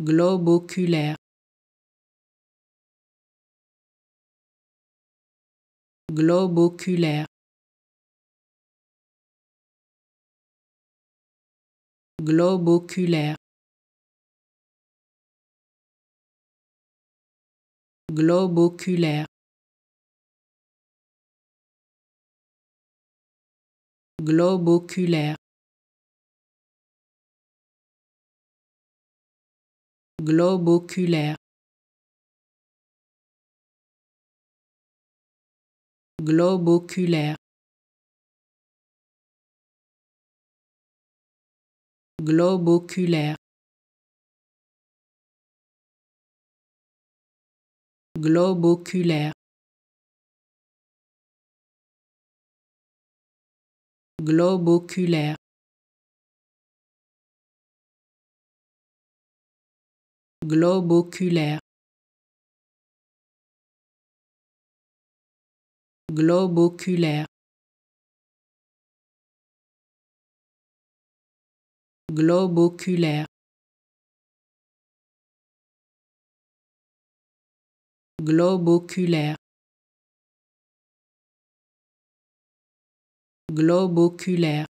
globe oculaire, globe oculaire, globe oculaire, globe oculaire, globe oculaire, globe oculaire, globe oculaire, globe oculaire, globe oculaire, globe oculaire, globe oculaire, globe oculaire, globe oculaire, globe oculaire, globe oculaire,